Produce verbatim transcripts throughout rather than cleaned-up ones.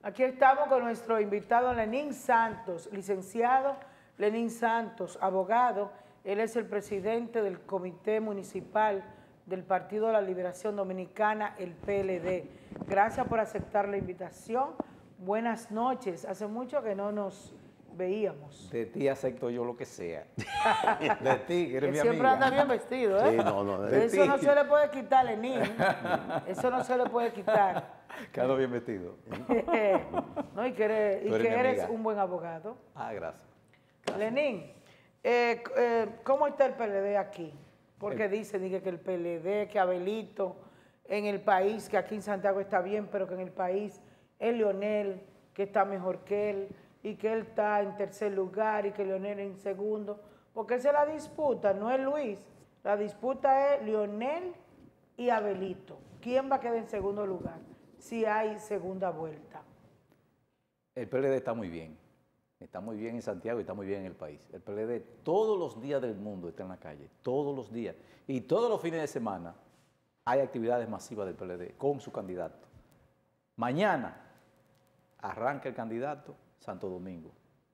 Aquí estamos con nuestro invitado Lenín Santos, licenciado Lenín Santos, abogado. Él es el presidente del Comité Municipal del Partido de la Liberación Dominicana, el P L D. Gracias por aceptar la invitación. Buenas noches. Hace mucho que no nos veíamos. De ti acepto yo lo que sea. De ti, que eres que mi siempre amiga. anda bien vestido, ¿eh? Sí, no, no, de Eso ti. no se le puede quitar, Lenín. Eso no se le puede quitar. Quedo bien vestido. No, y que eres, y Tú eres que mi eres amiga. un buen abogado. Ah, gracias. Gracias. Lenín, eh, eh, ¿cómo está el P L D aquí? Porque El- dice, dice que el P L D, que Abelito en el país, que aquí en Santiago está bien, pero que en el país es Leonel, que está mejor que él, y que él está en tercer lugar y que Leonel en segundo. Porque esa es la disputa, no es Luis. La disputa es Leonel y Abelito. ¿Quién va a quedar en segundo lugar si hay segunda vuelta? El P L D está muy bien. Está muy bien en Santiago y está muy bien en el país. El P L D todos los días del mundo está en la calle. Todos los días. Y todos los fines de semana hay actividades masivas del P L D con su candidato. Mañana arranca el candidato Santo Domingo.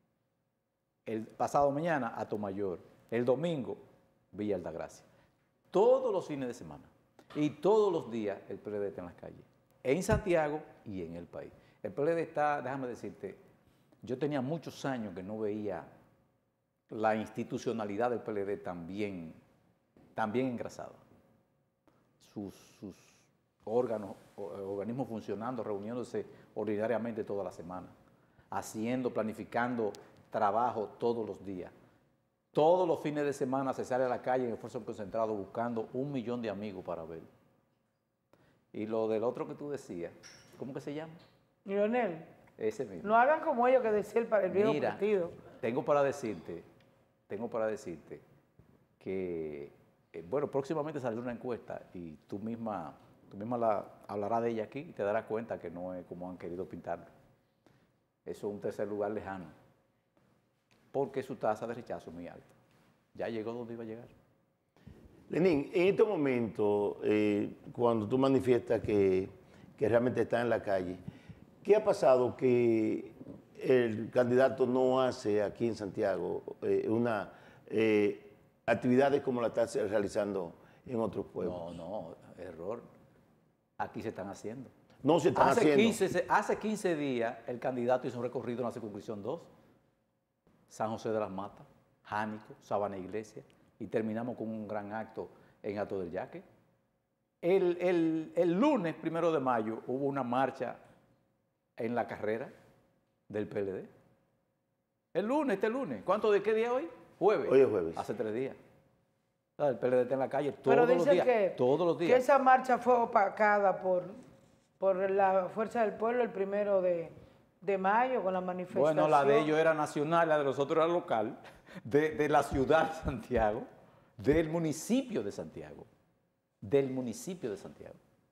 El pasado mañana Atomayor. El domingo Villa Altagracia. Todos los fines de semana y todos los días el P L D está en las calles. En Santiago y en el país. El P L D está, déjame decirte, yo tenía muchos años que no veía la institucionalidad del P L D tan bien, tan bien engrasada. Sus, sus órganos, organismos funcionando, reuniéndose ordinariamente toda la semana, haciendo, planificando trabajo todos los días. Todos los fines de semana se sale a la calle en esfuerzo concentrado buscando un millón de amigos para ver. Y lo del otro que tú decías, ¿cómo que se llama? Leonel, Ese mismo. no hagan como ellos que decía el, pa- el viejo Mira, partido. tengo para decirte, tengo para decirte que, eh, bueno, próximamente saldrá una encuesta y tú misma, tú misma la, hablarás de ella aquí y te darás cuenta que no es como han querido pintarlo. Eso es un tercer lugar lejano, porque su tasa de rechazo es muy alta. Ya llegó donde iba a llegar. Lenín, en este momento, eh, cuando tú manifiestas que, que realmente está en la calle, ¿qué ha pasado que el candidato no hace aquí en Santiago eh, una eh, actividades como la está realizando en otros pueblos? No, no, error. Aquí se están haciendo. No se están hace haciendo. quince, hace quince días el candidato hizo un recorrido en la circunscripción dos, San José de las Matas, Jánico, Sabana Iglesia, y terminamos con un gran acto en Alto del Yaque. El, el, el lunes, primero de mayo, hubo una marcha en la carrera del P L D. El lunes, este lunes. ¿Cuánto de qué día hoy? Jueves. Hoy es jueves. Hace tres días. O sea, el P L D está en la calle Pero todos los dicen días. que, todos los que días. esa marcha fue opacada por, por la Fuerza del Pueblo el primero de, de mayo con la manifestación. Bueno, la de ellos era nacional, la de nosotros era local, de, de la ciudad de Santiago, del municipio de Santiago, del municipio de Santiago.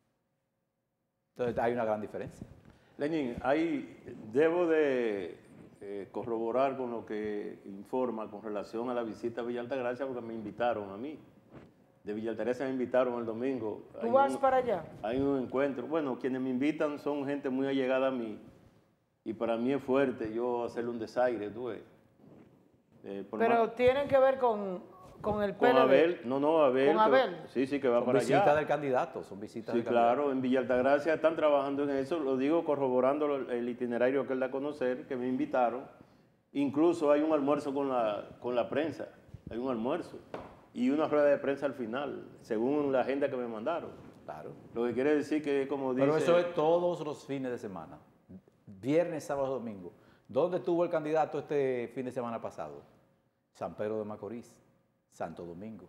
Entonces hay una gran diferencia. Lenín, ahí debo de eh, corroborar con lo que informa con relación a la visita a Villa Altagracia porque me invitaron a mí. De Villa Altagracia me invitaron el domingo. ¿Tú Hay vas un- para allá? Hay un encuentro. Bueno, quienes me invitan son gente muy allegada a mí y para mí es fuerte yo hacerle un desaire, tú ves. Eh, por Pero más- tienen que ver con, con el P con L D. Abel, no, no, Abel. ¿Con que- Abel? Sí, sí, que va Son para visitas allá. del candidato, son visitas Sí, del candidato. claro, en Villa Altagracia están trabajando en eso, lo digo corroborando lo- el itinerario que él da a conocer, que me invitaron. Incluso hay un almuerzo con la, con la prensa, hay un almuerzo y una rueda de prensa al final, según la agenda que me mandaron. Claro. Lo que quiere decir que, como dice... Pero eso es todos los fines de semana, viernes, sábado, domingo. ¿Dónde estuvo el candidato este fin de semana pasado? San Pedro de Macorís, Santo Domingo.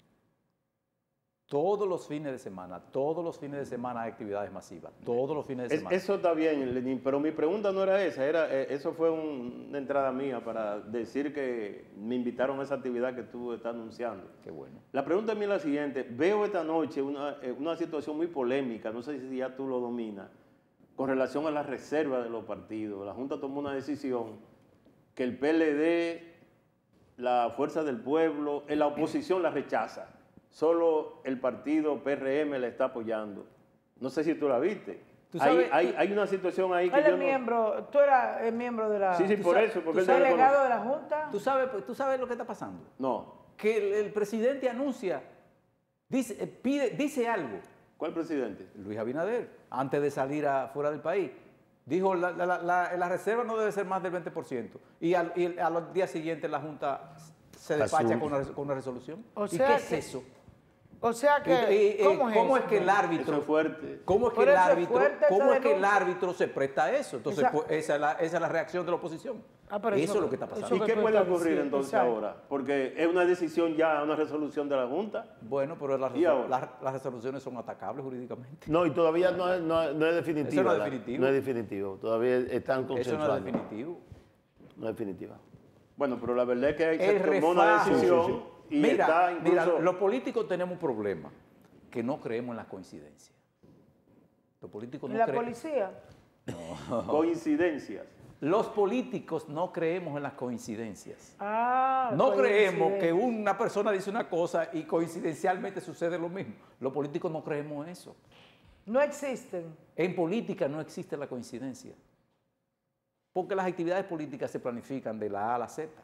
Todos los fines de semana, todos los fines de semana hay actividades masivas, todos los fines de Es- semana. eso está bien, Lenín, pero mi pregunta no era esa, era, eh, eso fue un- una entrada mía para decir que me invitaron a esa actividad que tú estás anunciando. Qué bueno. La pregunta mía es la siguiente. Veo esta noche una, eh, una situación muy polémica, no sé si ya tú lo dominas, con relación a la reserva de los partidos. La Junta tomó una decisión que el P L D, la Fuerza del Pueblo, en la oposición la rechaza. Solo el partido P R M la está apoyando. No sé si tú la viste. Tú Hay, sabes, hay, hay una situación ahí que Él yo es no- miembro, tú eras el miembro de la... Sí, sí, ¿Tú por sabes- eso, porque ¿Tú él sos se reconoce. delegado de la Junta? tú sabes, tú sabes lo que está pasando. No. Que el, el presidente anuncia, dice, eh, pide, dice algo, ¿Cuál presidente? Luis Abinader, antes de salir a, fuera del país, dijo la, la, la, la- la reserva no debe ser más del veinte por ciento. Y al, y al día siguiente la Junta se despacha Asume. con una, con una resolución. O ¿Y sea qué es que- eso? O sea Y- que, y- y- ¿cómo es ¿Cómo eso? es que el árbitro... Eso es fuerte. ¿Cómo es que Por el eso es árbitro, fuerte esa cómo es que el denuncia. árbitro se presta a eso? Entonces, Esa- pues, esa, es la, esa es la reacción de la oposición. Ah, pero eso, eso- es lo que está eso pasando. ¿Y que qué tú puede estás ocurrir diciendo, entonces exacto. ahora? Porque es una decisión ya, una resolución de la Junta. Bueno, pero las, ¿Y ahora? las- las resoluciones son atacables jurídicamente. No, y todavía no es, no es- no es definitiva. Eso no es la- definitivo. No es definitivo. Todavía están Eso consensuando. no es definitivo. No es definitiva. Bueno, pero la verdad es que hay- El se tomó una refajo. decisión Sí, sí, y mira, está incluso... mira, los políticos tenemos un problema, que no creemos en las coincidencias. Los políticos ¿Y no la creen. policía? coincidencias. Los políticos no creemos en las coincidencias. Ah, No creemos que coincidencia. una persona dice una cosa y coincidencialmente sucede lo mismo. Los políticos no creemos eso. No existen. En política no existe la coincidencia. Porque las actividades políticas se planifican de la A a la Z.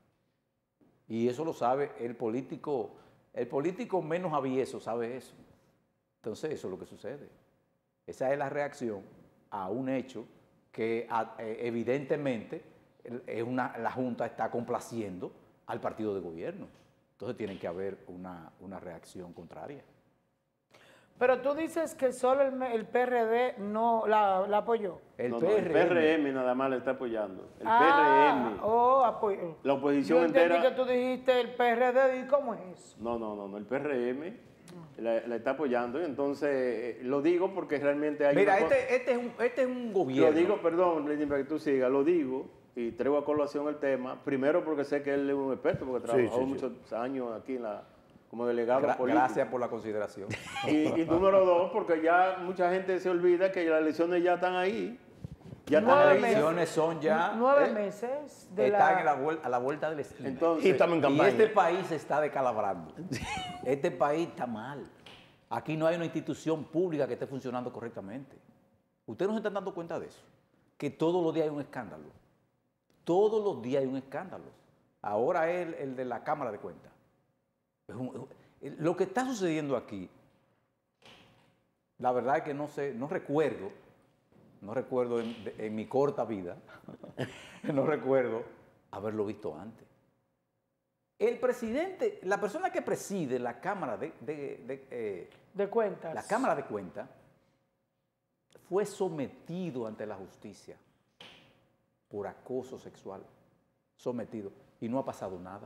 Y eso lo sabe el político, el político menos avieso sabe eso. Entonces eso es lo que sucede. Esa es la reacción a un hecho que a- eh, evidentemente el- es una, la Junta está complaciendo al partido de gobierno. Entonces tiene que haber una, una reacción contraria. Pero tú dices que solo el, me- el P R D no la, la apoyó. El No, no, P R M, el P R M nada más le está apoyando. El ah, P R M. Oh, apoyó. La oposición Yo entendí entera- que tú dijiste el P R D. ¿Y cómo es eso? No, no, no, no, el P R M la, la está apoyando. Y entonces eh, lo digo porque realmente hay Mira, una co- este, este, es un, este es un gobierno. Lo digo, perdón, Lenín, para que tú sigas, lo digo y traigo a colación el tema. Primero porque sé que él es un experto, porque Sí, trabajó sí, sí. muchos años aquí en la, como delegado Gra- político. gracias por la consideración. Y, y número dos, porque ya mucha gente se olvida que las elecciones ya están ahí. Ya están Nueve Las ahí. meses. elecciones son ya... Nueve ¿eh? meses de Están la... en la vuel- a la vuelta de la esquina. Entonces, Y estamos en Y campaña. este país se está descalabrando. Este país está mal. Aquí no hay una institución pública que esté funcionando correctamente. Ustedes no se están dando cuenta de eso. Que todos los días hay un escándalo. Todos los días hay un escándalo. Ahora es el, el de la Cámara de Cuentas. Es un- es- lo que está sucediendo aquí, la verdad es que no sé, no recuerdo, no recuerdo en, de- en mi corta vida, no recuerdo haberlo visto antes. El presidente, la persona que preside la Cámara de, de- de, eh, de cuentas. la Cámara de Cuentas fue sometido ante la justicia por acoso sexual, sometido, y no ha pasado nada.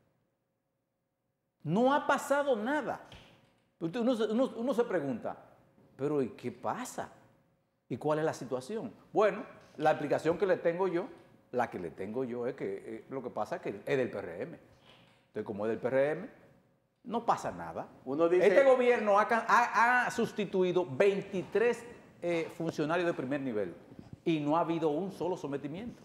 No ha pasado nada. Usted- Uno, se- uno- uno se pregunta, pero ¿y qué pasa? ¿Y cuál es la situación? Bueno, la explicación que le tengo yo, la que le tengo yo es que eh, lo que pasa es que es del P R M. Entonces, como es del P R M, no pasa nada. Uno dice- Este gobierno ha, ca- ha- ha sustituido veintitrés eh, funcionarios de primer nivel y no ha habido un solo sometimiento.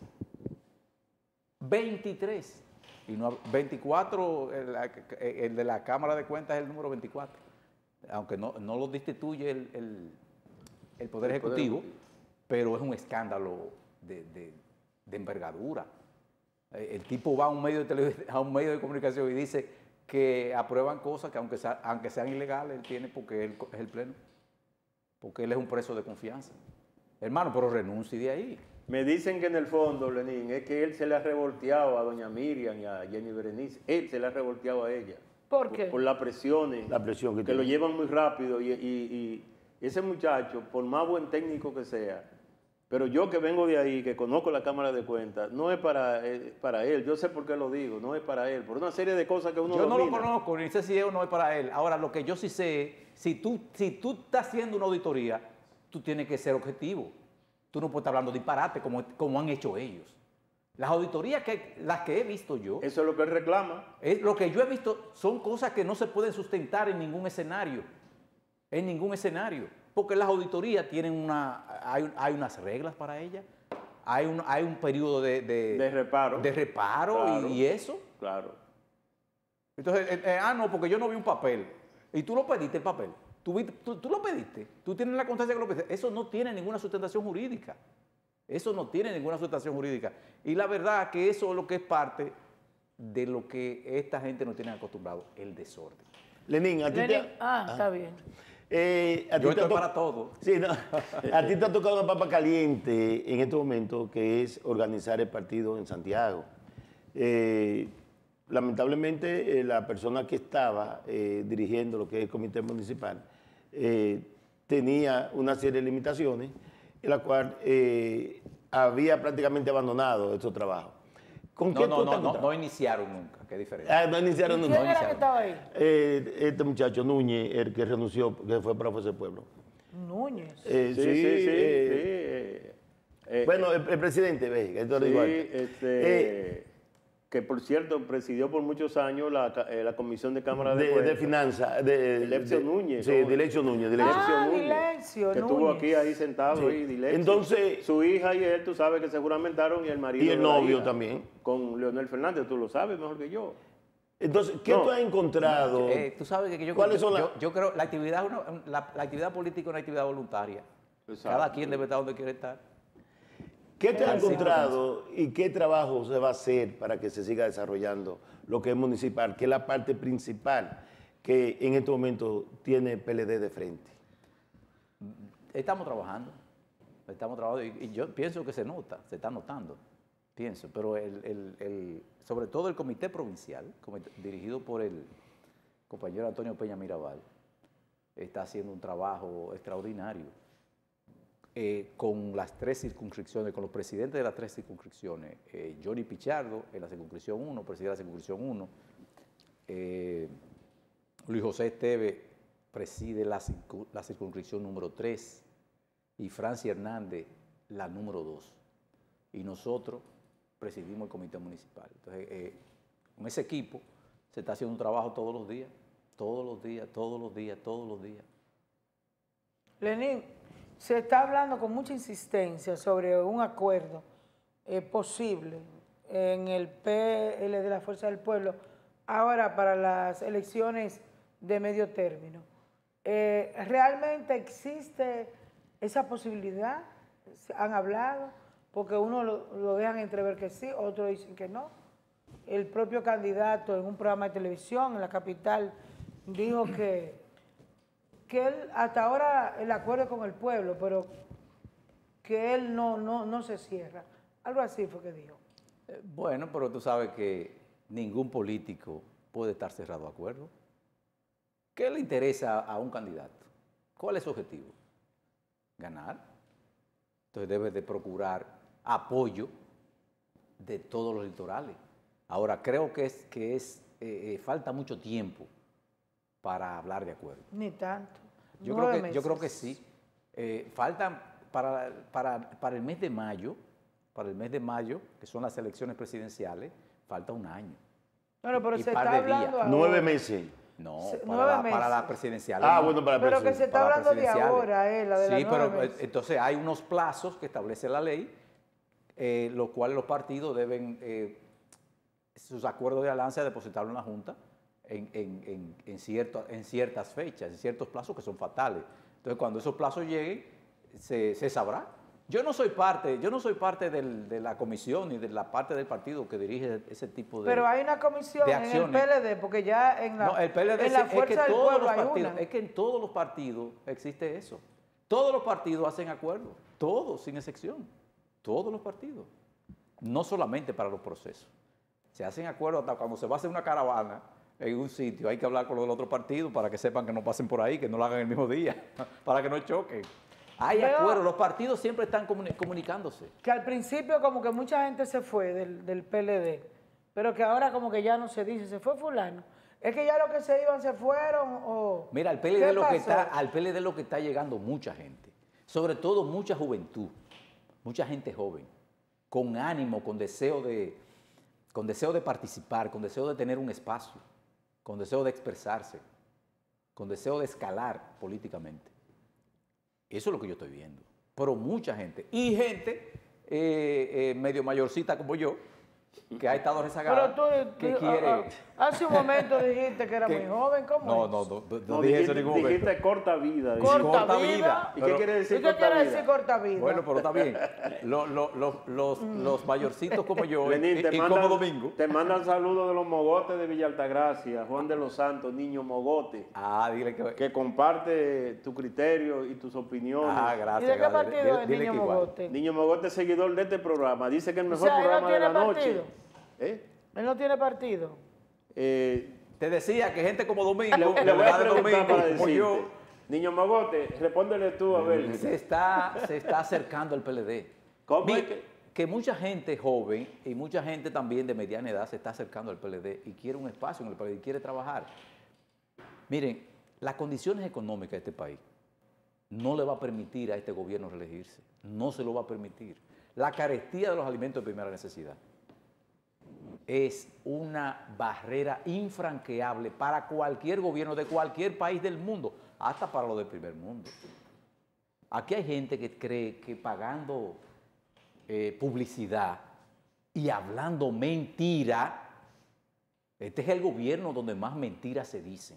veintitrés. Y no ha- veinticuatro, el, el de la Cámara de Cuentas es el número veinticuatro. Aunque no, no lo destituye el, el- el Poder El Poder Ejecutivo, Ejecutivo. pero es un escándalo de, de- de envergadura. Eh, El tipo va a un, medio de televis- a un medio de comunicación y dice que aprueban cosas que aunque, sea- aunque sean ilegales, él tiene porque él es el pleno. Porque él es un preso de confianza. Hermano, pero renuncie de ahí. Me dicen que en el fondo, Lenín, es que él se le ha revolteado a doña Miriam y a Jenny Berenice. Él se le ha revolteado a ella. ¿Por qué? Por las presiones. La presión que que lo tiene. llevan muy rápido. Y, y- y ese muchacho, por más buen técnico que sea, pero yo que vengo de ahí, que conozco la Cámara de Cuentas, no es para, eh, para él. Yo sé por qué lo digo, no es para él. Por una serie de cosas que uno Yo no lo domina. conozco, ni sé si es o no es para él. Ahora, lo que yo sí sé es, si tú, si tú estás haciendo una auditoría, tú tienes que ser objetivo. Tú no puedes estar hablando disparate como, como han hecho ellos. Las auditorías, que, las que he visto yo, Eso es lo que él reclama. es, lo que yo he visto son cosas que no se pueden sustentar en ningún escenario. En ningún escenario. Porque las auditorías tienen una, hay, hay unas reglas para ellas. Hay un, hay un periodo de, de, De reparo. de reparo Claro. y, y eso. Claro. Entonces, eh, eh, ah, no, porque yo no vi un papel. Y tú lo pediste el papel. Tú, viste- tú- tú lo pediste, tú tienes la constancia que lo pediste. Eso no tiene ninguna sustentación jurídica. Eso no tiene ninguna sustentación jurídica. Y la verdad que eso es lo que es parte de lo que esta gente no tiene acostumbrado, el desorden. Lenín, a ti Lenin, te... ah, está bien. eh, a ti Yo te ha estoy to- para todo. Sí, no. A ti te ha tocado una papa caliente en este momento, que es organizar el partido en Santiago. Eh, lamentablemente, eh, la persona que estaba eh, dirigiendo lo que es el comité municipal eh, tenía una serie de limitaciones, en la cual eh, había prácticamente abandonado estos trabajos. ¿Con No, qué no, tú no, te no, encuentras? no iniciaron nunca, qué diferente. Ah, no iniciaron ¿Y nunca. quién era que estaba ahí? Eh, este muchacho Núñez, el que renunció, que fue para Fuerza del Pueblo. Núñez. Eh, Sí, sí, sí. eh, sí, eh, eh, bueno, el, el presidente, ve, que esto lo sí, digo antes. este, Eh, que por cierto presidió por muchos años la, ca- eh, la Comisión de Cámara de, de, de Cuentas. finanzas. De, Dilepcio de- Núñez, Sí, ¿no? Dilepcio Núñez. Dilepcio. Ah, Núñez, Dilepcio que estuvo Núñez. aquí ahí sentado Sí. ahí, Dilepcio. Entonces- su hija y él, tú sabes que se juramentaron, y el marido Y el de la novio hija, también. con Leonel Fernández, tú lo sabes mejor que yo. Entonces, ¿qué No. tú has encontrado? Eh, tú sabes que yo, ¿Cuáles yo, son las- yo, yo creo la actividad, es una- la, la actividad política es una actividad voluntaria. Exacto. Cada quien debe estar donde quiere estar. ¿Qué te has Así encontrado y qué trabajo se va a hacer para que se siga desarrollando lo que es municipal, que es la parte principal que en este momento tiene P L D de frente? Estamos trabajando, estamos trabajando y, y yo pienso que se nota, se está notando, pienso, pero el, el- el- sobre todo el comité provincial, comité- dirigido por el compañero Antonio Peña Mirabal, está haciendo un trabajo extraordinario eh, con las tres circunscripciones, con los presidentes de las tres circunscripciones, eh, Johnny Pichardo en la circunscripción uno, presidente de la circunscripción uno, eh, Luis José Esteve preside la, circu- la circunscripción número tres y Francia Hernández la número dos. Y nosotros presidimos el comité municipal. Entonces, eh, con ese equipo se está haciendo un trabajo todos los días, todos los días, todos los días, todos los días. Lenín, se está hablando con mucha insistencia sobre un acuerdo eh, posible en el P L de la Fuerza del Pueblo ahora para las elecciones de medio término. Eh, ¿Realmente existe esa posibilidad? ¿Se ¿Han hablado? Porque uno lo, lo dejan entrever que sí, otros dicen que no. El propio candidato en un programa de televisión en la capital dijo que, que él hasta ahora el acuerdo con el pueblo, pero que él no, no, no se cierra. Algo así fue que dijo. Eh, Bueno, pero tú sabes que ningún político puede estar cerrado a acuerdo. ¿Qué le interesa a un candidato? ¿Cuál es su objetivo? Ganar. Entonces debe de procurar apoyo de todos los electorales. Ahora, creo que es que es eh, eh, falta mucho tiempo para hablar de acuerdo. Ni tanto. Yo, Nueve creo que, yo creo que meses. sí. Eh, faltan para, para, para el mes de mayo, para el mes de mayo, que son las elecciones presidenciales, falta un año. Bueno, pero y se par está de días. hablando ahora. Nueve meses. No, Se- para, nueve la, para meses. las presidenciales. Ah, no. bueno, para Pero que se presidencia. está Para las hablando de presidenciales. ahora, eh, la de Sí, las pero nueve eh, meses. entonces hay unos plazos que establece la ley, eh, los cuales los partidos deben eh, sus acuerdos de alianza depositarlo en la Junta en, en, en, en, cierto- en ciertas fechas, en ciertos plazos que son fatales. Entonces, cuando esos plazos lleguen, se, se sabrá. Yo no soy parte, yo no soy parte del- de la comisión ni de la parte del partido que dirige ese tipo de. Pero hay una comisión de en el acciones. P L D, porque ya en la, No, el P L D en la es que Fuerza del todos Pueblo los hay partidos, una. es que en todos los partidos existe eso. Todos los partidos hacen acuerdos, todos, sin excepción. Todos los partidos. No solamente para los procesos. Se hacen acuerdos hasta cuando se va a hacer una caravana en un sitio, hay que hablar con los del otro partido para que sepan que no pasen por ahí, que no lo hagan el mismo día, para que no choquen. Hay Veo- acuerdos, los partidos siempre están comuni- comunicándose. Que al principio como que mucha gente se fue del, del P L D, pero que ahora como que ya no se dice, se fue fulano. Es que ya los que se iban se fueron o... Mira, al ¿Qué P L D lo que pasó? está, al P L D lo que está llegando mucha gente, sobre todo mucha juventud, mucha gente joven, con ánimo, con deseo de, con deseo de participar, con deseo de tener un espacio, con deseo de expresarse, con deseo de escalar políticamente. Eso es lo que yo estoy viendo. Pero mucha gente, y gente eh, eh, medio mayorcita como yo, que ha estado rezagada, Pero tú, que tú, quiere... ah, ah, hace un momento dijiste que era que- muy joven, ¿cómo No, es? no, no, no, no No, dije eso dijiste, en ningún momento. dijiste corta vida. Corta, dijiste. corta vida. vida. ¿Y Pero- qué quiere decir ¿Y qué corta quiere vida? decir corta vida? Bueno, pero está bien. Lo- lo- lo- los, los mayorcitos como yo, y, Lenín, te y mandan, como Domingo. te mandan saludos de los mogotes de Villa Altagracia, Juan de los Santos, niño mogote, Ah, dile que... que comparte tu criterio y tus opiniones. Ah, ¿Y gracias. de qué gracias. partido Dile- es dile Niño que igual. Mogote? Niño mogote es seguidor de este programa, dice que el mejor sea, él no programa de tiene la noche. partido. ¿Eh? Él no tiene partido. Eh, Te decía que gente como Domingo, le, le voy a verdad de preguntar Domingo, para como decirte. yo, Niño mogote, respóndele tú a ver. se está, se está acercando al P L D. ¿Cómo Mi- es que- que mucha gente joven y mucha gente también de mediana edad se está acercando al P L D y quiere un espacio en el P L D y quiere trabajar. Miren, las condiciones económicas de este país no le va a permitir a este gobierno reelegirse. No se lo va a permitir. La carestía de los alimentos de primera necesidad es una barrera infranqueable para cualquier gobierno de cualquier país del mundo, hasta para los del primer mundo. Aquí hay gente que cree que pagando eh, publicidad y hablando mentira, este es el gobierno donde más mentiras se dicen.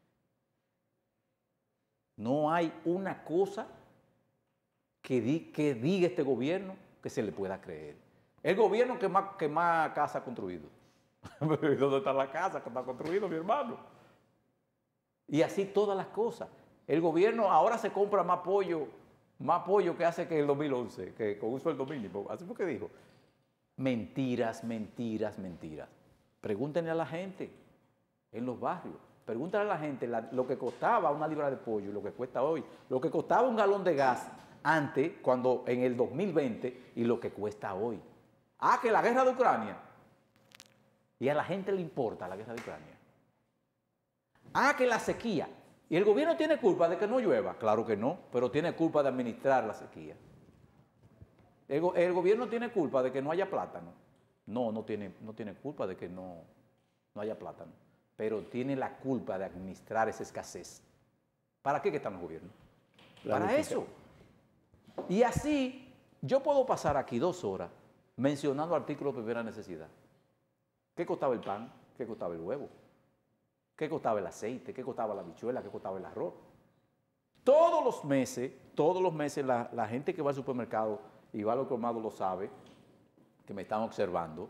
No hay una cosa que, di, que diga este gobierno que se le pueda creer. El gobierno que más, que más casa ha construido. ¿Dónde está la casa que está construido, mi hermano? Y así todas las cosas. El gobierno ahora se compra más pollo, más pollo que hace que el dos mil once, que con un sueldo mínimo. Así fue que dijo. Mentiras, mentiras, mentiras. Pregúntenle a la gente en los barrios. Pregúntale a la gente la, lo que costaba una libra de pollo, lo que cuesta hoy, lo que costaba un galón de gas antes, cuando en el dos mil veinte, y lo que cuesta hoy. Ah, que la guerra de Ucrania. Y a la gente le importa la guerra de Ucrania. Ah, que la sequía. ¿Y el gobierno tiene culpa de que no llueva? Claro que no, pero tiene culpa de administrar la sequía. ¿El, go el gobierno tiene culpa de que no haya plátano? No, no tiene, no tiene culpa de que no, no haya plátano, pero tiene la culpa de administrar esa escasez. ¿Para qué que están los gobiernos? Para eso. Y así, yo puedo pasar aquí dos horas mencionando artículos de primera necesidad. ¿Qué costaba el pan? ¿Qué costaba el huevo? ¿Qué costaba el aceite? ¿Qué costaba la habichuela? ¿Qué costaba el arroz? Todos los meses, todos los meses, la, la gente que va al supermercado y va a los colmados lo sabe, que me están observando,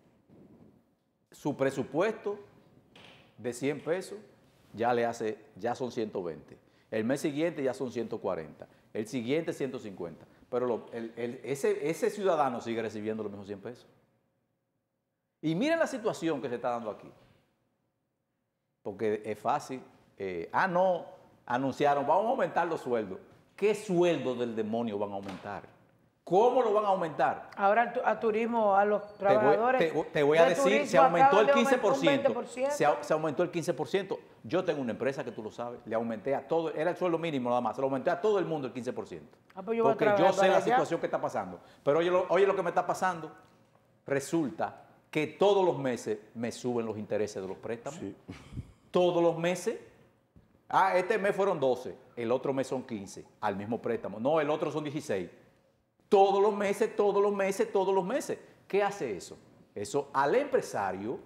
su presupuesto de cien pesos ya le hace, ya son ciento veinte. El mes siguiente ya son ciento cuarenta. El siguiente ciento cincuenta. Pero lo, el, el, ese, ese ciudadano sigue recibiendo los mismos cien pesos. Y miren la situación que se está dando aquí. Porque es fácil. Eh, ah, no, anunciaron, vamos a aumentar los sueldos. ¿Qué sueldos del demonio van a aumentar? ¿Cómo lo van a aumentar? Ahora a turismo, a los trabajadores. Te voy, te, te voy a de decir, turismo se aumentó acaban el de quince por aumentar un ciento. veinte por ciento. Se, se aumentó el quince por ciento. Yo tengo una empresa que tú lo sabes, le aumenté a todo, era el sueldo mínimo nada más, se lo aumenté a todo el mundo el quince por ciento. Ah, pues yo voy a Porque yo trabajar sé para la allá. situación que está pasando. Pero oye lo, oye lo que me está pasando. Resulta que todos los meses me suben los intereses de los préstamos. Sí. Todos los meses. Ah, este mes fueron doce, el otro mes son quince, al mismo préstamo. No, el otro son dieciséis. Todos los meses, todos los meses, todos los meses. ¿Qué hace eso? Eso al empresario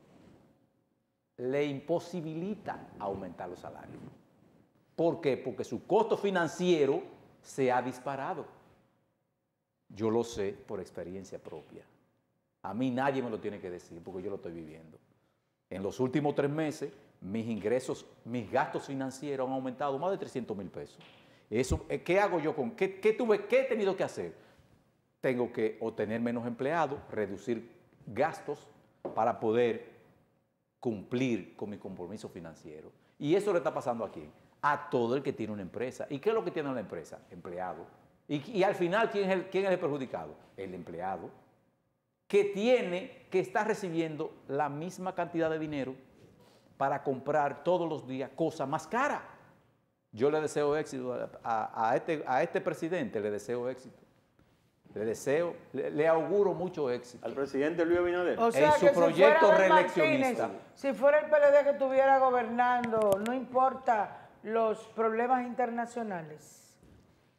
le imposibilita aumentar los salarios. ¿Por qué? Porque su costo financiero se ha disparado. Yo lo sé por experiencia propia. A mí nadie me lo tiene que decir porque yo lo estoy viviendo. En los últimos tres meses, mis ingresos, mis gastos financieros han aumentado más de trescientos mil pesos. Eso, ¿qué hago yo con? ¿Qué, qué, tuve, ¿Qué he tenido que hacer? Tengo que obtener menos empleados, reducir gastos para poder cumplir con mi compromiso financiero. Y eso le está pasando aquí a todo el que tiene una empresa. ¿Y qué es lo que tiene una empresa? Empleado. Y, y al final, ¿quién es, el, ¿quién es el perjudicado? El empleado, que tiene, que está recibiendo la misma cantidad de dinero para comprar todos los días cosas más caras. Yo le deseo éxito a, a, a, este, a este presidente, le deseo éxito. Le deseo, le, le auguro mucho éxito. Al presidente Luis Abinader. O sea, en su que proyecto si fuera Abel reeleccionista. Martínez, si fuera el P L D que estuviera gobernando, no importa los problemas internacionales.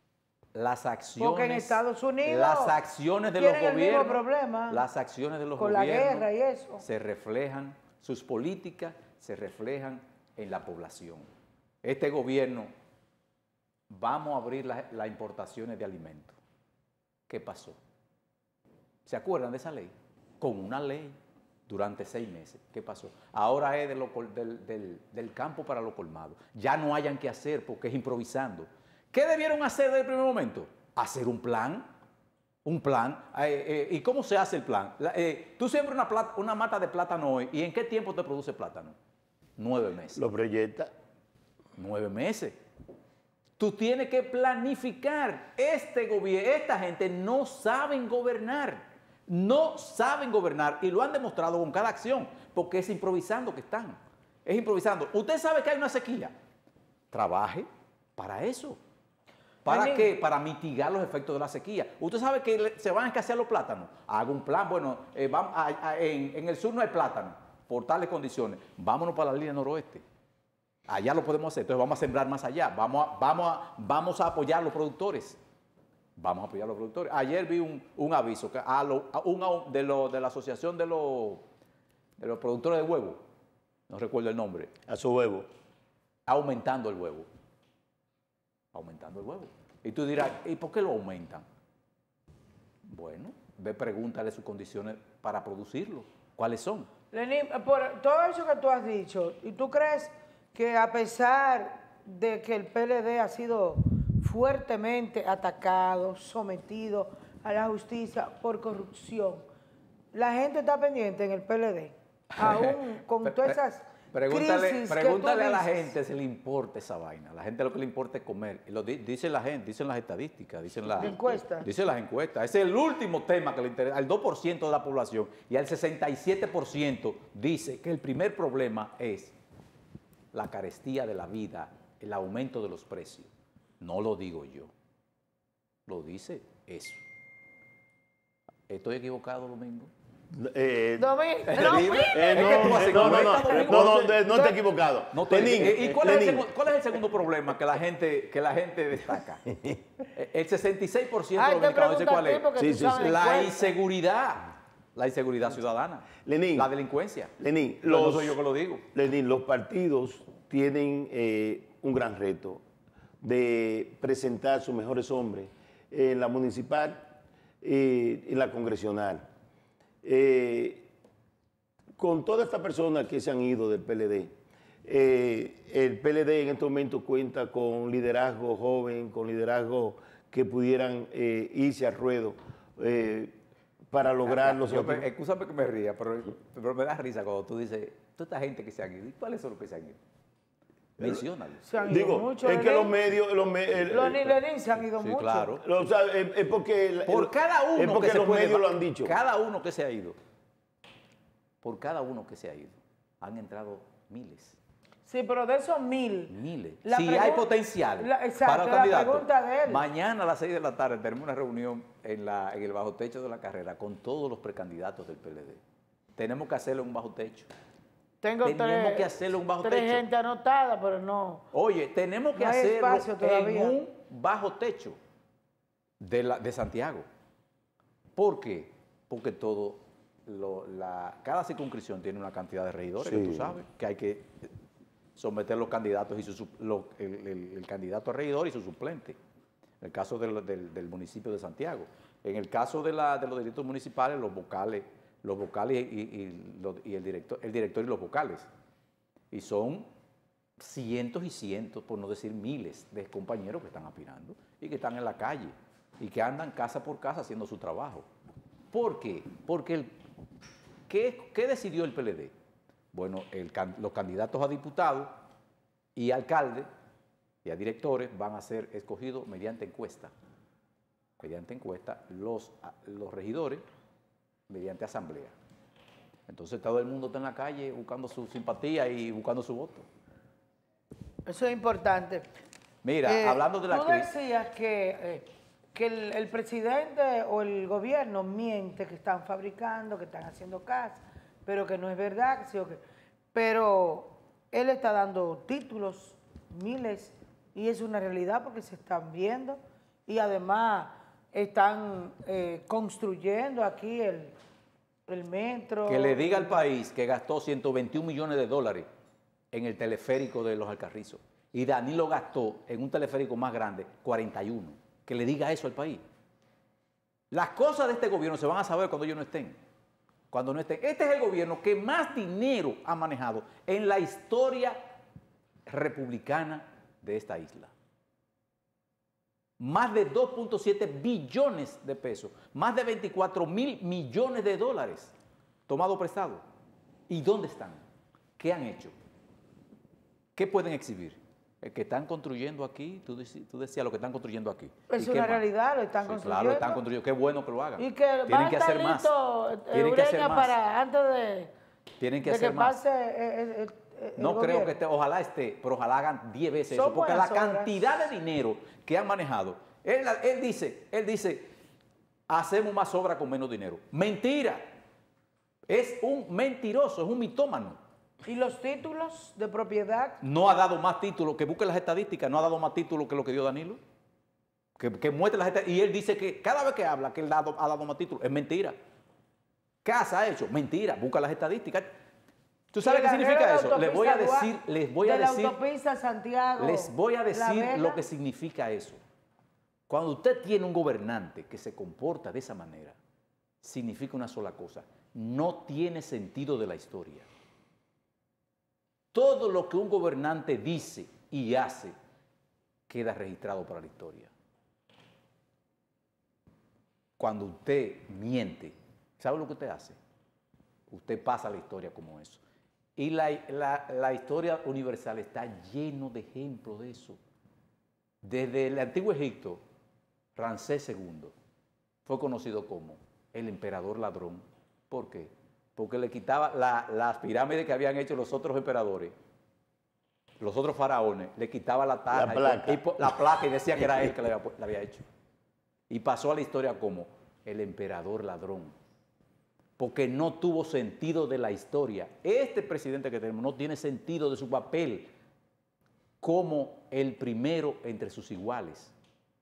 las acciones, Porque en Estados Unidos las acciones de los tienen el mismo gobiernos, problema las acciones de los con la gobiernos guerra y eso. se reflejan, sus políticas se reflejan en la población. Este gobierno, vamos a abrir las las importaciones de alimentos. ¿Qué pasó? ¿Se acuerdan de esa ley? Con una ley durante seis meses. ¿Qué pasó? Ahora es de lo col- del, del- del campo para los colmados. Ya no hayan que hacer porque es improvisando. ¿Qué debieron hacer desde el primer momento? Hacer un plan. Un plan. Eh, eh, ¿Y cómo se hace el plan? La- eh, tú siembras una, plat- una mata de plátano hoy, ¿y en qué tiempo te produce plátano? Nueve meses. Lo proyecta. Nueve meses. Tú tienes que planificar. Este gobierno, esta gente no saben gobernar. No saben gobernar y lo han demostrado con cada acción, porque es improvisando que están. Es improvisando. Usted sabe que hay una sequía. Trabaje para eso. ¿Para Lenín. qué? Para mitigar los efectos de la sequía. Usted sabe que le- se van a escasear los plátanos. Haga un plan. Bueno, eh, vamos a- a- en, en el sur no hay plátano por tales condiciones. Vámonos para la línea noroeste. Allá lo podemos hacer. Entonces vamos a sembrar más allá. Vamos a, vamos a, vamos a apoyar a los productores. Vamos a apoyar a los productores. Ayer vi un, un aviso que a lo- a un au- de, lo- de la Asociación de los, de los Productores de Huevo, no recuerdo el nombre, A su huevo. aumentando el huevo. Aumentando el huevo. Y tú dirás, ¿y por qué lo aumentan? Bueno, ve, pregúntale sus condiciones para producirlo. ¿Cuáles son? Lenín, por todo eso que tú has dicho, ¿y tú crees que a pesar de que el P L D ha sido fuertemente atacado, sometido a la justicia por corrupción, la gente está pendiente en el P L D, aún con Pre- todas pre- esas Pregúntale, crisis que tú pregúntale a la dices? gente si le importa esa vaina. A la gente lo que le importa es comer. Y lo di- dice la gente, dicen las estadísticas, dicen las La encuesta. Dicen las encuestas. Ese es el último tema que le interesa al dos por ciento de la población y al sesenta y siete por ciento dice que el primer problema es la carestía de la vida, el aumento de los precios. No lo digo yo. Lo dice eso. ¿Estoy equivocado, Domingo? Eh, Domingo, Dime. Domingo. eh, Es que no, tú haces eh, no, no, no, encuesta, Domingo. no, no, de- no está equivocado. No te- Lenín, ¿Y y cuál, es el Lenín, segundo, cuál es el segundo problema que la gente, que la gente destaca? El sesenta y seis por ciento de Ay, los te dominicanos dice pregunto a cuál ti es. porque Sí, tú sí, sabes sí. la La encuesta. inseguridad. La inseguridad ciudadana. Lenín. La delincuencia. Lenín, Pero no los- soy yo que lo digo. Lenín, los partidos tienen eh, un gran reto de presentar sus mejores hombres en la municipal y en la congresional. Eh, con todas estas personas que se han ido del P L D, eh, el P L D en este momento cuenta con liderazgo joven, con liderazgo que pudieran eh, irse al ruedo eh, para lograr los Yo, objetivos. Excúsame que me ría, pero, pero me da risa cuando tú dices, toda esta gente que se han ido. ¿Y cuáles son los que se han ido? Menciónalo. Se han ido Digo, muchos, es que Lenín. los medios... Los, me- el- Los ni Lenín se han ido Sí, mucho. claro. o sea, es, es porque... el- Por cada uno es porque que se los puede medios va- lo han dicho. Cada uno que se ha ido. Por cada uno que se ha ido. Han entrado miles. Sí, pero de esos mil. Miles. La si pregun- hay potencial la- exacto, para los la candidatos. pregunta de él. Mañana a las seis de la tarde tenemos una reunión en, la, en el bajo techo de la carrera con todos los precandidatos del P L D. Tenemos que hacerlo en un bajo techo. Tengo Tenemos tres, que hacerlo en un bajo tres techo. gente anotada, pero no. Oye, tenemos que No hay hacerlo espacio todavía. en un bajo techo de, la, de Santiago. ¿Por qué? Porque todo, lo- la, cada circunscripción tiene una cantidad de regidores, que Sí. tú sabes, que hay que someter los candidatos y su, sup- lo- el, el- el candidato a regidor y su suplente. En el caso del, del- del municipio de Santiago. En el caso de, la, de los distritos municipales, los vocales, los vocales y, y- los- y el, director, el director y los vocales. Y son cientos y cientos, por no decir miles, de compañeros que están aspirando y que están en la calle y que andan casa por casa haciendo su trabajo. ¿Por qué? Porque el, ¿qué, qué decidió el P L D? Bueno, el can- los candidatos a diputados y alcaldes y a directores van a ser escogidos mediante encuesta. Mediante encuesta, los, a- los regidores mediante asamblea. Entonces todo el mundo está en la calle buscando su simpatía y buscando su voto. Eso es importante. Mira, Eh, hablando de la Tú crisis, decías que, eh, que el, el presidente o el gobierno miente, que están fabricando, que están haciendo casa, pero que no es verdad. Que sí o que- pero él está dando títulos, miles, y es una realidad porque se están viendo. y además están eh, construyendo aquí el, el metro. Que le diga al país que gastó ciento veintiún millones de dólares en el teleférico de los Alcarrizos y Danilo gastó en un teleférico más grande cuarenta y uno. Que le diga eso al país. Las cosas de este gobierno se van a saber cuando ellos no estén. Cuando no estén. Este es el gobierno que más dinero ha manejado en la historia republicana de esta isla. Más de dos punto siete billones de pesos, más de veinticuatro mil millones de dólares tomado prestado. ¿Y dónde están? ¿Qué han hecho? ¿Qué pueden exhibir? El que están construyendo aquí, tú, dec tú decías lo que están construyendo aquí. Es ¿Y una qué más? realidad, lo están Sí, construyendo. claro, lo están construyendo. Qué bueno que lo hagan. Y que va Tienen a que estar hacer más. listo, eh, Tienen que hacer Ureña, más. para antes de, Tienen que de hacer que más. pase eh, el, el- el No creo gobierno. que esté, ojalá esté, pero ojalá hagan diez veces Son eso, porque la buenas obras. cantidad de dinero que han manejado, él, él dice, él dice, hacemos más obra con menos dinero. Mentira. Es un mentiroso, es un mitómano. ¿Y los títulos de propiedad? No ha dado más títulos, que busque las estadísticas, no ha dado más títulos que lo que dio Danilo. Que, que muestre las estadísticas. Y él dice que cada vez que habla que él ha dado, ha dado más títulos, es mentira. ¿Qué ha hecho? Mentira, busca las estadísticas. ¿Tú sabes Y qué el significa arreglo de eso? Les voy a autopista decir, les voy a de la decir, autopista Santiago, les voy a La decir Vega. lo que significa eso. Cuando usted tiene un gobernante que se comporta de esa manera, significa una sola cosa: no tiene sentido de la historia. Todo lo que un gobernante dice y hace queda registrado para la historia. Cuando usted miente, ¿sabe lo que usted hace? Usted pasa a la historia como eso. Y la, la, la historia universal está lleno de ejemplos de eso. Desde el antiguo Egipto, Ramsés segundo fue conocido como el emperador ladrón. ¿Por qué? Porque le quitaba la, las pirámides que habían hecho los otros emperadores, los otros faraones, le quitaba la taja, La placa. Y, y, la placa y decía que era él que la había, la había hecho. Y pasó a la historia como el emperador ladrón, porque no tuvo sentido de la historia. Este presidente que tenemos no tiene sentido de su papel como el primero entre sus iguales,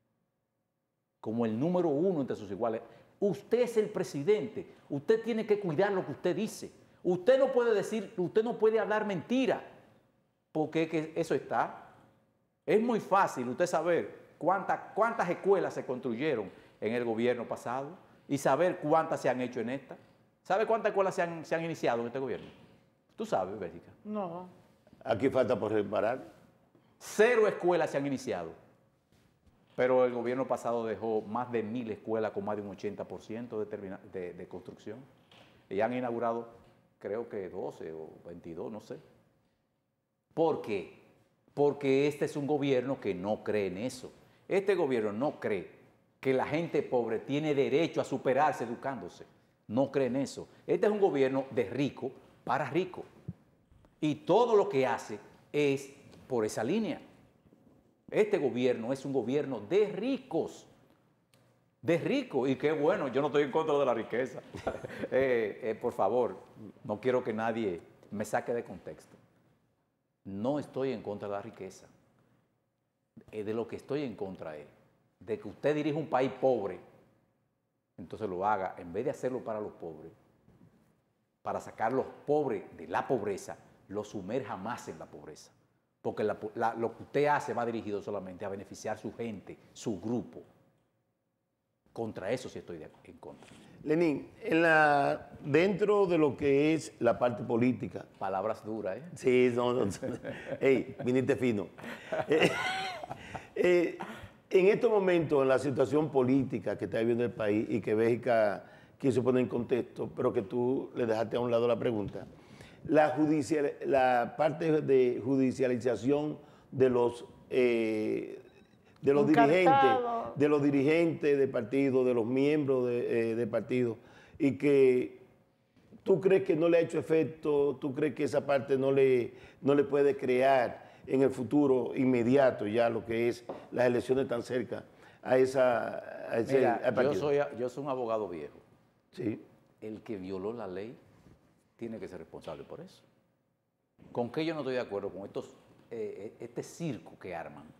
como el número uno entre sus iguales. Usted es el presidente, usted tiene que cuidar lo que usted dice. Usted no puede decir, usted no puede hablar mentira, porque que eso está. Es muy fácil usted saber cuántas, cuántas escuelas se construyeron en el gobierno pasado y saber cuántas se han hecho en esta. ¿Sabe cuántas escuelas se han, se han iniciado en este gobierno? ¿Tú sabes, Bélgica? No. Aquí falta por reparar. Cero escuelas se han iniciado. Pero el gobierno pasado dejó más de mil escuelas con más de un ochenta por ciento de, termina, de, de construcción. Y han inaugurado, creo que doce o veintidós, no sé. ¿Por qué? Porque este es un gobierno que no cree en eso. Este gobierno no cree que la gente pobre tiene derecho a superarse educándose. No cree en eso. Este es un gobierno de rico para rico. Y todo lo que hace es por esa línea. Este gobierno es un gobierno de ricos, de ricos, y qué bueno, yo no estoy en contra de la riqueza. eh, eh, por favor, no quiero que nadie me saque de contexto. No estoy en contra de la riqueza. Eh, de lo que estoy en contra es de que usted dirija un país pobre, entonces lo haga, en vez de hacerlo para los pobres, para sacar los pobres de la pobreza, los sumerja más en la pobreza. Porque la, la, lo que usted hace va dirigido solamente a beneficiar a su gente, su grupo. Contra eso sí estoy de, en contra. Lenín, en la, dentro de lo que es la parte política. Palabras duras, ¿eh? Sí, no, no. no. Ey, viniste fino. Eh, eh, en estos momentos, en la situación política que está viviendo el país y que Bélgica quiso poner en contexto, pero que tú le dejaste a un lado la pregunta. La, judicial, la parte de judicialización de los, eh, de los dirigentes, de los dirigentes de partido, de los miembros de, eh, de partido, y que tú crees que no le ha hecho efecto, tú crees que esa parte no le, no le puede crear en el futuro inmediato ya lo que es las elecciones tan cerca a, esa, a ese Mira, al partido. yo, soy, yo soy un abogado viejo. Sí. El que violó la ley tiene que ser responsable por eso. ¿Con qué yo no estoy de acuerdo? Con estos, eh, este circo que arman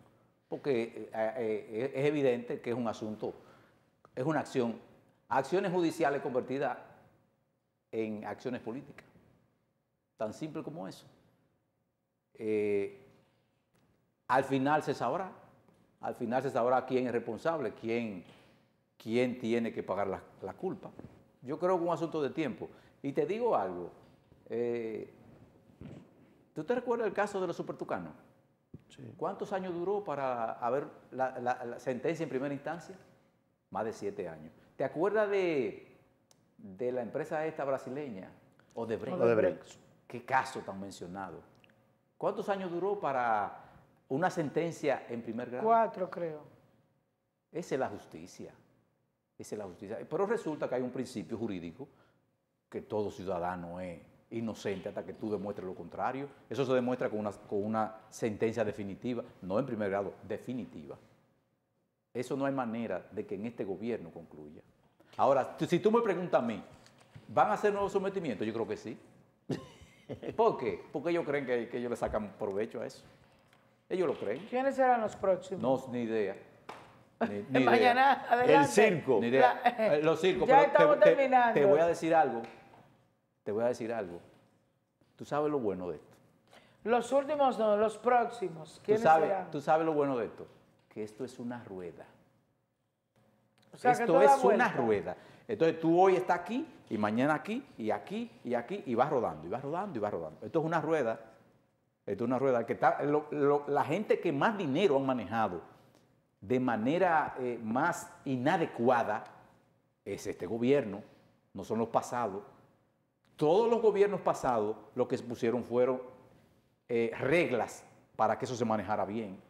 porque eh, eh, es evidente que es un asunto, es una acción, acciones judiciales convertidas en acciones políticas, tan simple como eso. Eh, al final se sabrá, al final se sabrá quién es responsable, quién, quién tiene que pagar la, la culpa. Yo creo que es un asunto de tiempo. Y te digo algo, eh, ¿tú te recuerdas el caso de los supertucanos? Sí. ¿Cuántos años duró para haber la, la, la sentencia en primera instancia? Más de siete años. ¿Te acuerdas de, de la empresa esta brasileña, Odebrecht? Odebrecht. ¿Qué caso tan mencionado? ¿Cuántos años duró para una sentencia en primer grado? Cuatro, creo. Esa es la justicia. Esa es la justicia. Pero resulta que hay un principio jurídico que todo ciudadano es inocente hasta que tú demuestres lo contrario. Eso se demuestra con una, con una sentencia definitiva, no en primer grado, definitiva. Eso no hay manera de que en este gobierno concluya. Ahora, si tú me preguntas a mí, ¿van a hacer nuevos sometimientos? Yo creo que sí. ¿Por qué? Porque ellos creen que, que ellos le sacan provecho a eso. Ellos lo creen. ¿Quiénes serán los próximos? No, ni idea. Ni, ni Mañana, idea. adelante. El circo. Ni idea. La- Eh, Los circos. Ya pero estamos te, te- terminando. Te voy a decir algo. Te voy a decir algo. Tú sabes lo bueno de esto. Los últimos no, los próximos. Tú ¿Quiénes sabes, serán? tú sabes lo bueno de esto. Que esto es una rueda. O sea, que Esto toda es una vuelta. rueda. Entonces tú hoy estás aquí y mañana aquí y aquí y aquí y vas rodando y vas rodando y vas rodando. Esto es una rueda. Esto es una rueda que está, lo- lo- la gente que más dinero han manejado de manera eh, más inadecuada es este gobierno, no son los pasados. Todos los gobiernos pasados lo que pusieron fueron eh, reglas para que eso se manejara bien.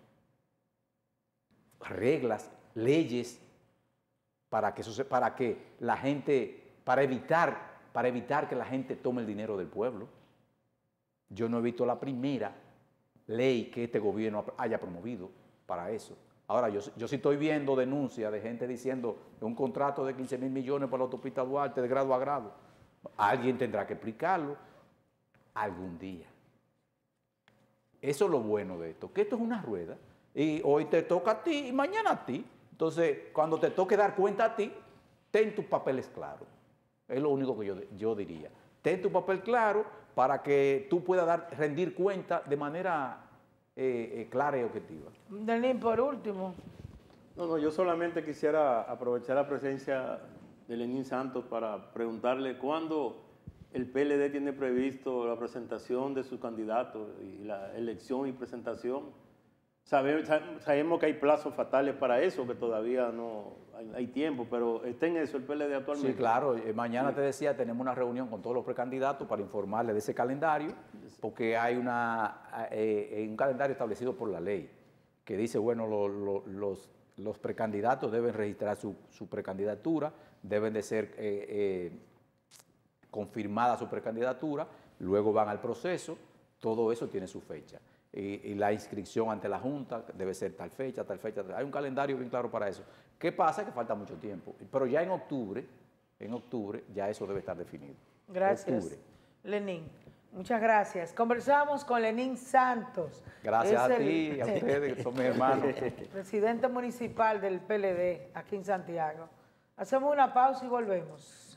Reglas, leyes para que eso se, para que la gente, para evitar, para evitar que la gente tome el dinero del pueblo. Yo no he visto la primera ley que este gobierno haya promovido para eso. Ahora, yo, yo sí estoy viendo denuncias de gente diciendo que un contrato de quince mil millones para la autopista Duarte de grado a grado. Alguien tendrá que explicarlo algún día. Eso es lo bueno de esto, que esto es una rueda. Y hoy te toca a ti y mañana a ti. Entonces, cuando te toque dar cuenta a ti, ten tus papeles claros. Es lo único que yo, yo diría. Ten tu papel claro para que tú puedas dar, rendir cuenta de manera eh, eh, clara y objetiva. Lenín, por último. No, no, yo solamente quisiera aprovechar la presencia de Lenín Santos para preguntarle cuándo el P L D tiene previsto la presentación de sus candidatos y la elección y presentación. Sabe- sa- sabemos que hay plazos fatales para eso, que todavía no hay, hay tiempo, pero está en eso el P L D actualmente. Sí, claro. Eh, Mañana te decía, tenemos una reunión con todos los precandidatos para informarles de ese calendario, porque hay una, eh, un calendario establecido por la ley que dice, bueno, lo- lo- los, los precandidatos deben registrar su, su precandidatura, deben de ser eh, eh, confirmada su precandidatura, luego van al proceso, todo eso tiene su fecha. Y, y la inscripción ante la Junta debe ser tal fecha, tal fecha. Tal- Hay un calendario bien claro para eso. ¿Qué pasa? Que falta mucho tiempo. Pero ya en octubre, en octubre, ya eso debe estar definido. Gracias, Octubre. Lenín. Muchas gracias. Conversamos con Lenín Santos. Gracias Es a el- ti, a ustedes, que son mis hermanos. presidente municipal del P L D aquí en Santiago. Hacemos una pausa y volvemos.